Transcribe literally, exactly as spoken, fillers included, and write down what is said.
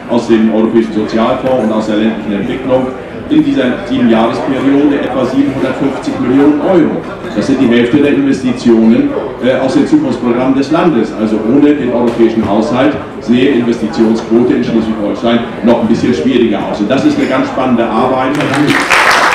aus dem Europäischen Sozialfonds und aus der ländlichen Entwicklung in dieser Siebenjahresperiode etwa siebenhundertfünfzig Millionen Euro. Das sind die Hälfte der Investitionen äh, aus dem Zukunftsprogramm des Landes. Also ohne den europäischen Haushalt sehe Investitionsquote in Schleswig-Holstein noch ein bisschen schwieriger aus. Und das ist eine ganz spannende Arbeit.